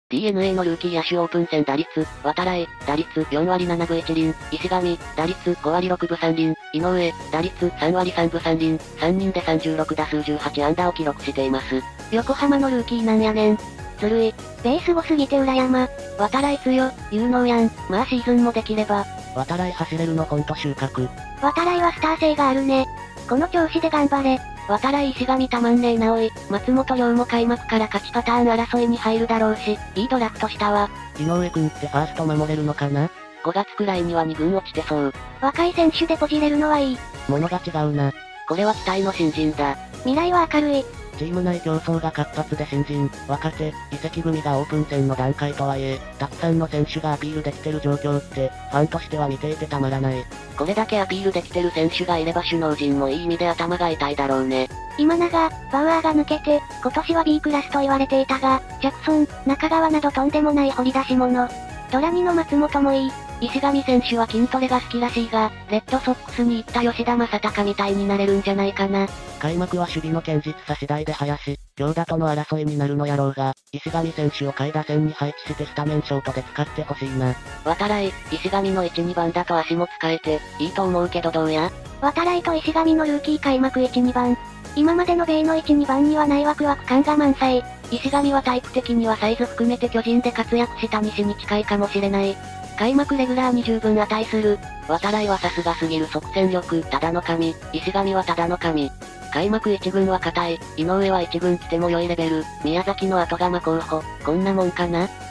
DNA のルーキー野手オープン戦打率、渡来、打率4割7分1厘、石上、打率5割6分3厘、井上、打率3割3分3厘、3人で36打数18安打を記録しています。 横浜のルーキーなんやねん。ずるい。ベース5すぎて裏山。渡来強、有能やん。まあシーズンもできれば。 渡来走れるのほんと収穫。 渡来はスター性があるね。この調子で頑張れ。渡来石上たまんねえ直井、松本涼も開幕から勝ちパターン争いに入るだろうし、いいドラフトしたわ。 井上くんってファースト守れるのかな？ 5 月くらいには2軍落ちてそう。 若い選手でポジれるのはいい。 物が違うな。これは期待の新人だ。 未来は明るい。 チーム内競争が活発で新人、若手、移籍組がオープン戦の段階とはいえ、たくさんの選手がアピールできてる状況って、ファンとしては見ていてたまらない。これだけアピールできてる選手がいれば首脳陣もいい意味で頭が痛いだろうね。 今永、バウアーが抜けて、今年は B クラスと言われていたが、ジャクソン、中川などとんでもない掘り出し物。ドラ2の松本もいい。石上選手は筋トレが好きらしいが、レッドソックスに行った吉田正尚みたいになれるんじゃないかな。開幕は守備の堅実さ次第で林、京田との争いになるのやろうが、石上選手を下位打線に配置してスタメンショートで使ってほしいな。渡来、石上の1、2番だと足も使えて、いいと思うけどどうや？渡来と石上のルーキー開幕1、2番。今までの米の1、2番にはないワクワク感が満載。 石上はタイプ的にはサイズ含めて巨人で活躍した西に近いかもしれない。開幕レギュラーに十分値する。渡来はさすがすぎる即戦力、ただの神。石上はただの神。開幕1軍は硬い。井上は1軍来ても良いレベル。宮崎の後釜候補。こんなもんかな。